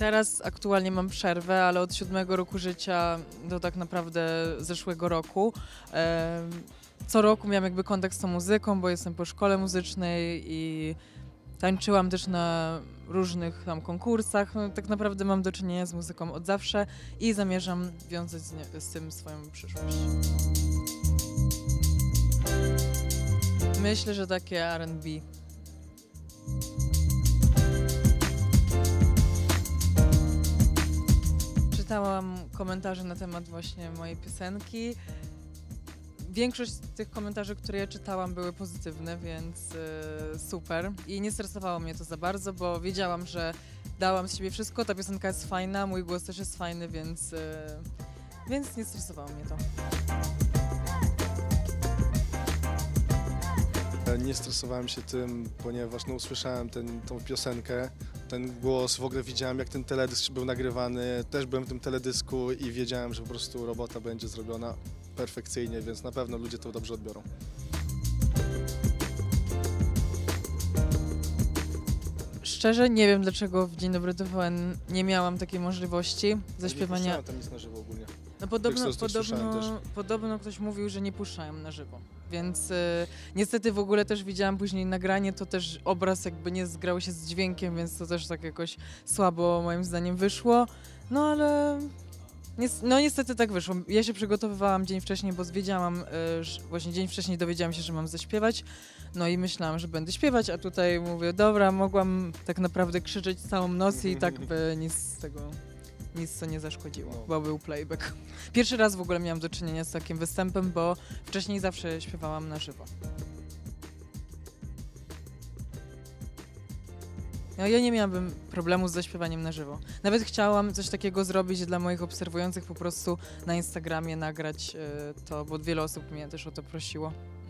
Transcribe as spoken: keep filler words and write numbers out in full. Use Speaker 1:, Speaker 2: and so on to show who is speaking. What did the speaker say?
Speaker 1: Teraz aktualnie mam przerwę, ale od siódmego roku życia do tak naprawdę zeszłego roku. em, Co roku miałam jakby kontakt z tą muzyką, bo jestem po szkole muzycznej i tańczyłam też na różnych tam konkursach. No, tak naprawdę mam do czynienia z muzyką od zawsze i zamierzam wiązać z, nie, z tym swoją przyszłość. Myślę, że takie R and B. Czytałam komentarze na temat właśnie mojej piosenki. Większość z tych komentarzy, które ja czytałam, były pozytywne, więc y, super. I nie stresowało mnie to za bardzo, bo wiedziałam, że dałam z siebie wszystko, ta piosenka jest fajna, mój głos też jest fajny, więc, y, więc nie stresowało mnie to.
Speaker 2: Nie stresowałem się tym, ponieważ no, usłyszałem ten, tą piosenkę, ten głos, w ogóle widziałem, jak ten teledysk był nagrywany, też byłem w tym teledysku i wiedziałem, że po prostu robota będzie zrobiona perfekcyjnie, więc na pewno ludzie to dobrze odbiorą.
Speaker 1: Szczerze nie wiem, dlaczego w Dzień Dobry T V N nie miałam takiej możliwości zaśpiewania.
Speaker 2: Nie tam nic na żywo ogólnie.
Speaker 1: No podobno,
Speaker 2: Tekstów też słyszałem
Speaker 1: podobno, podobno ktoś mówił, że nie puszczają na żywo, więc y, niestety w ogóle też widziałam później nagranie, to też obraz jakby nie zgrał się z dźwiękiem, więc to też tak jakoś słabo moim zdaniem wyszło, no ale nies no niestety tak wyszło. Ja się przygotowywałam dzień wcześniej, bo wiedziałam, y, że właśnie dzień wcześniej dowiedziałam się, że mam zaśpiewać, no i myślałam, że będę śpiewać, a tutaj mówię, dobra, mogłam tak naprawdę krzyczeć całą noc i tak by nic z tego... Nic co nie zaszkodziło, bo był playback. Pierwszy raz w ogóle miałam do czynienia z takim występem, bo wcześniej zawsze śpiewałam na żywo. No, ja nie miałabym problemu z zaśpiewaniem na żywo. Nawet chciałam coś takiego zrobić dla moich obserwujących, po prostu na Instagramie nagrać y, to, bo wiele osób mnie też o to prosiło.